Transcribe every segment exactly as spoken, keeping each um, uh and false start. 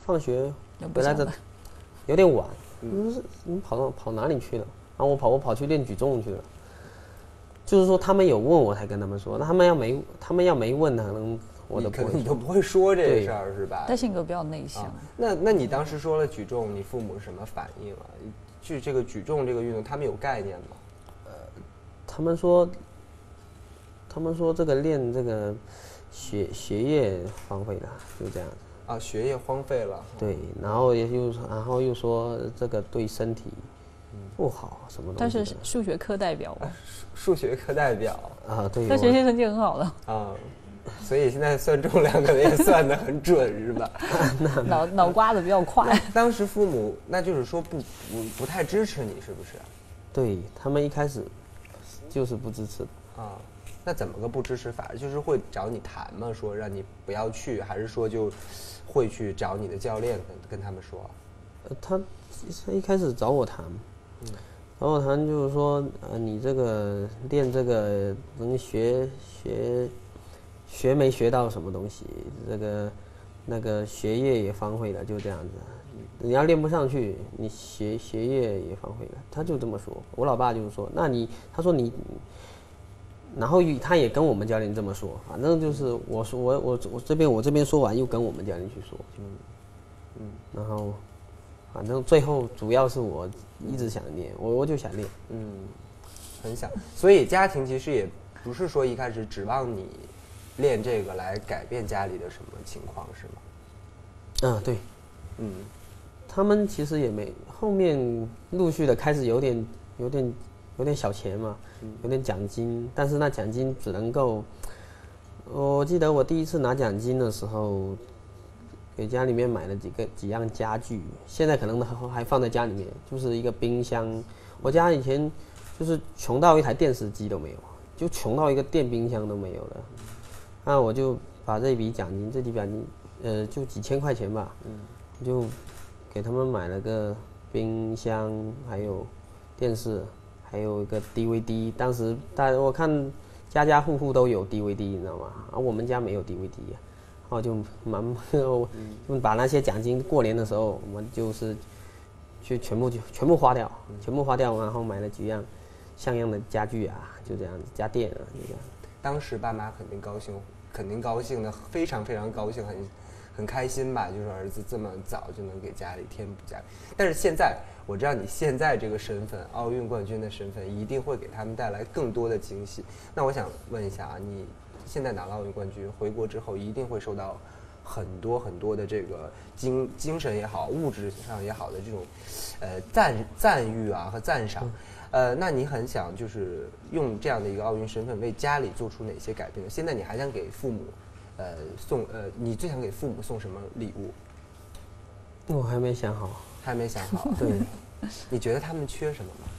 放学回来的有点晚，嗯，你跑到跑哪里去了？然后我跑我跑去练举重去了。就是说他们有问我才跟他们说，那他们要没他们要没问，可能我都不会， 你都不会说这个事儿是吧？ 他性格比较内向。 啊、那那你当时说了举重，你父母什么反应啊？就这个举重这个运动，他们有概念吗？ 呃，他们说，他们说这个练这个学学业荒废了，就这样子。 啊，学业荒废了。 对，然后也又然后又说这个对身体不好什么东西。 但是数学课代表嘛。啊数学课代表啊，对， 他学习成绩很好的啊，所以现在算重量可能也算得很准，是吧？ 脑脑瓜子比较快。 当时父母那就是说不不不太支持你，是不是？ 对他们一开始就是不支持啊。那怎么个不支持法？就是会找你谈吗？说让你不要去，还是说就会去找你的教练跟跟他们说？ 呃，他一开始找我谈。嗯，找我谈就是说，呃，你这个练这个能学学学没学到什么东西，这个那个学业也荒废了，就这样子。你要练不上去，你学学业也荒废了。他就这么说。我老爸就是说，那你他说你，然后他也跟我们教练这么说，反正就是我说我我我这边我这边说完，又跟我们教练去说，嗯嗯，然后。反正最后主要是我一直想练，我我就想练， 嗯，很想。所以家庭其实也不是说一开始指望你练这个来改变家里的什么情况，是吗？ 啊，对， 嗯， 他们其实也没后面陆续的开始有点有点有点小钱嘛，有点奖金，但是那奖金只能够，我记得我第一次拿奖金的时候。给家里面买了几个几样家具，现在可能还放在家里面，就是一个冰箱。我家以前就是穷到一台电视机都没有，就穷到一个电冰箱都没有了。那我就把这笔奖金，这笔奖金，呃，就几千块钱吧，嗯，就给他们买了个冰箱，还有电视，还有一个 D V D。当时大我看家家户户都有 D V D， 你知道吗？而我们家没有 D V D 啊。然后就蛮，就把那些奖金过年的时候，我们就是去全部就全部花掉，全部花掉，然后买了几样像样的家具啊，就这样子，家电啊，就这样。 当时爸妈肯定高兴，肯定高兴的，非常非常高兴，很很开心吧？就是儿子这么早就能给家里添补家里。但是现在我知道你现在这个身份，奥运冠军的身份，一定会给他们带来更多的惊喜。那我想问一下啊，你。现在拿了奥运冠军，回国之后一定会受到很多很多的这个精精神也好，物质上也好的这种，呃赞赞誉啊和赞赏，呃，那你很想就是用这样的一个奥运身份为家里做出哪些改变呢？现在你还想给父母，呃送呃，你最想给父母送什么礼物？ 我还没想好， 还没想好。 对， 你觉得他们缺什么吗？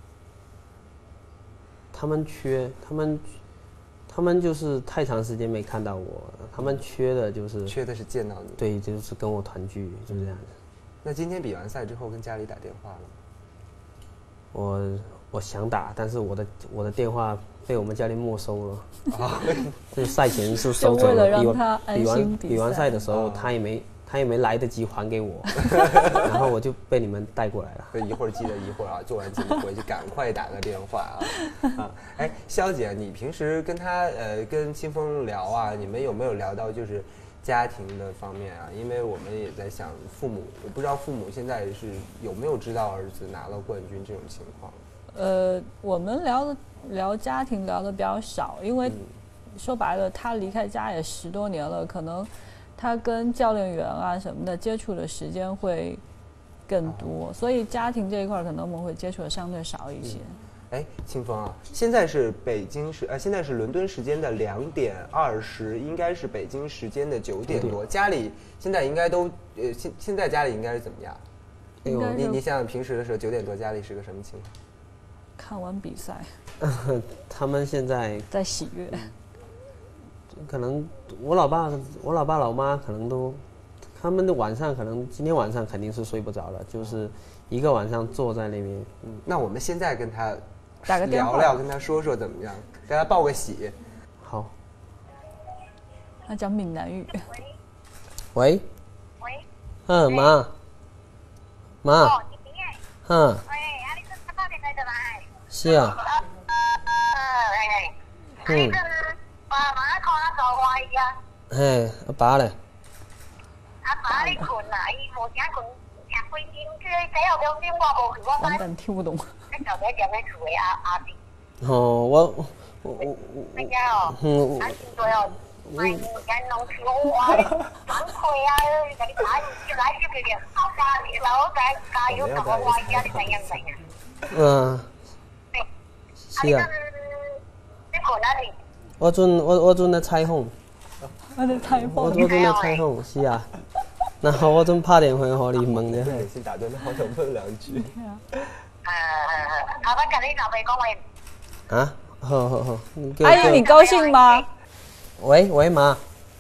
他们缺他们。他们就是太长时间没看到我，他们缺的就是缺的是见到你， 对，就是跟我团聚，就这样子。 那今天比完赛之后跟家里打电话了吗？ 我我想打，但是我的我的电话被我们教练没收了。啊，这赛前是收走了， 比完比完比完赛的时候，他也没。他也没来得及还给我，然后我就被你们带过来了。 所以一会儿记得一会儿啊，做完节目回去赶快打个电话啊！啊，哎，肖姐，你平时跟他呃跟清风聊啊，你们有没有聊到就是家庭的方面啊？因为我们也在想父母，我不知道父母现在是有没有知道儿子拿了冠军这种情况。 呃，我们聊的聊家庭聊的比较少，因为、嗯、说白了，他离开家也十多年了，可能。他跟教练员啊什么的接触的时间会更多，所以家庭这一块可能我们会接触的相对少一些。 哎、嗯，清风啊，现在是北京时呃，现在是伦敦时间的两点二十，应该是北京时间的九点多。家里现在应该都呃，现现在家里应该是怎么样？哎呦，你你想想平时的时候九点多家里是个什么情况？ 看完比赛， 他们现在在喜悦。 可能我老爸、我老爸、老妈可能都，他们的晚上可能今天晚上肯定是睡不着了，就是一个晚上坐在那边。 嗯，那我们现在跟他打个电话聊聊，跟他说说怎么样，给他报个喜。 好。 他讲闽南语。 喂。 喂。 嗯，妈，妈，嗯，是啊，嗯，嘿，阿爸咧？ 阿爸你困啊？伊无啥困，吃几斤去洗后中心我无去，我完蛋，听不懂。 你到底点咩厝的阿阿弟？ 哦，我我我咩哦？ 嗯， 啊，现在哦，买人农村话，反馈啊，甲你打一來就佢哋加，然後再加油同我話而家你怎樣怎樣？ 嗯，是啊。 你困哪裡？ 我陣我我陣在採訪。 我在採訪。 我我陣在採訪，是啊。然後我陣拍電話互你問一下。 先打斷，好想問兩句。 誒誒誒，阿爸跟你老爸講話。 啊，好好好。 阿姨，你高興嗎？ 喂喂，媽，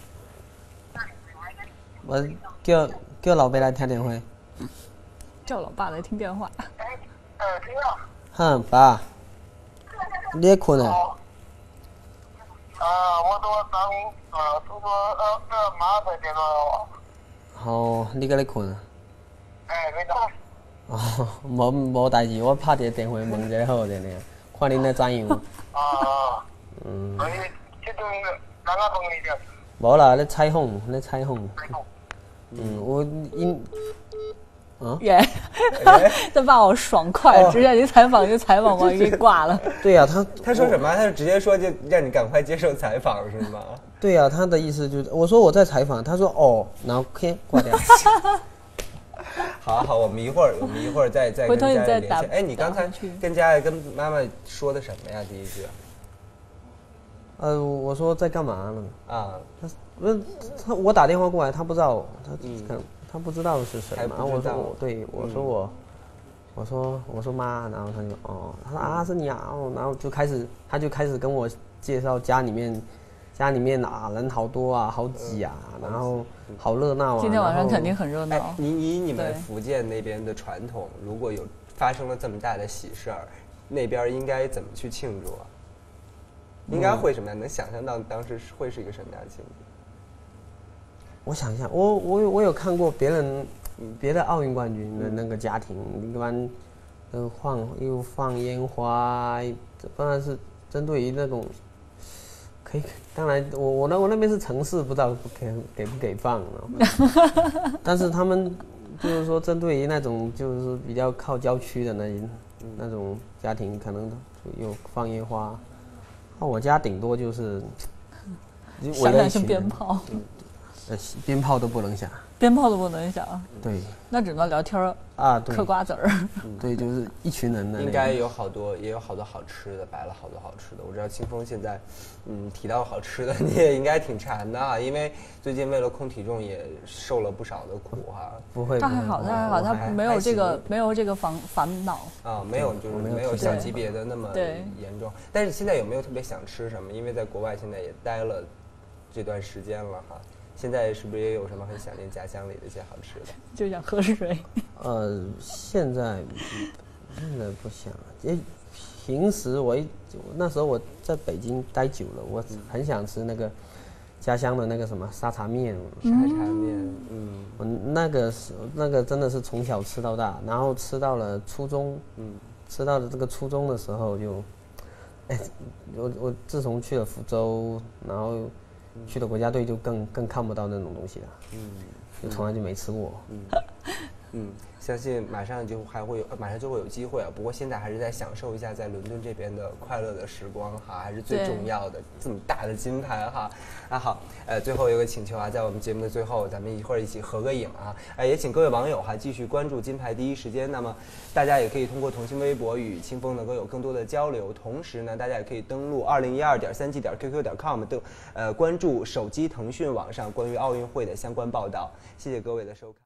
我叫叫老爸來聽電話。 叫老爸來聽電話。 呃，聽咯。 哼，爸，你在困啊？ 啊，我都當啊，都說呃呃媽在電話。 哦，你搁咧困啊？ 誒，你講。 哦，無無代誌，我拍一個電話問一下好點咧，看恁咧怎樣。 啊。 嗯。 所以這種哪個問題的？ 無啦，咧採訪，咧採訪。嗯，我因。啊， 耶！他把我爽快，直接一採訪就採訪，我給掛了。 對呀，他他說什麼？他就直接說就讓你趕快接受採訪是嗎？ 對呀，他的意思就是我說我在採訪，他說哦，然後先掛掉。 好好，我們一會兒我們一會兒再再跟家裡聯繫。哎，你剛才跟家裡跟媽媽說的什麼呀？第一句？ 呃，我說在幹嘛呢？ 啊， 他不是他，我打電話過來，他不知道，他可能。他不知道是誰嘛，然後我說我對我說我，我說我說媽，然後他就哦，他說啊是你啊，哦，然後就開始他就開始跟我介紹家裡面，家裡面啊人好多啊，好擠啊，然後好熱鬧啊。 今天晚上肯定很熱鬧。 你以你們福建那邊的傳統，如果有發生了這麼大的喜事兒，那邊應該怎麼去慶祝啊？應該會什麼樣？能想象到當時會是一個什麼樣的慶祝？ 我想一下，我我我有看過別人別的奧運冠軍的那個家庭，一般都放又放煙花，當然是針對於那種可以，當然我我那我那邊是城市，不知道給給不給放，但是他們就是說針對於那種就是比較靠郊區的那那種家庭，可能有放煙花。那我家頂多就是想想是鞭炮。 呃，鞭炮都不能響， 鞭炮都不能響。 對， 那只能聊天啊，對， 嗑瓜子兒。 對，就是一群人的。 應該有好多，也有好多好吃的，擺了好多好吃的。我知道清風現在，嗯，提到好吃的，你也應該挺饞的啊，因為最近為了控體重也受了不少的苦哈。 不會， 他還好，他還好，他沒有這個沒有這個煩煩惱啊，沒有就是沒有小級別的那麼嚴重。但是現在有沒有特別想吃什麼？因為在國外現在也待了這段時間了哈。現在是不是也有什麼很想念家鄉裡的一些好吃的？ 就想喝水。 呃，現在現在不想，因為平時我一那時候我在北京待久了，我很想吃那個家鄉的那個什麼沙茶麵。 沙茶麵，嗯， 我那個是那個真的是從小吃到大，然後吃到了初中，嗯，吃到了這個初中的時候就，哎，我我自從去了福州，然後。去了國家隊就更更看不到那種東西了，嗯，就從來就沒吃過，嗯， 嗯，相信馬上就還會有，馬上就會有機會啊。不過現在還是在享受一下在倫敦這邊的快樂的時光哈，還是最重要的。這麼大的金牌哈，那好，呃，最後有個請求啊，在我們節目的最後，咱們一會兒一起合個影啊，呃，也請各位網友哈繼續關注金牌第一時間。那麼大家也可以通過同心微博與清風能夠有更多的交流，同時呢，大家也可以登錄二零一二點三七點 Q Q 點 com 的呃關注手機騰訊網上關於奧運會的相關報道。謝謝各位的收看。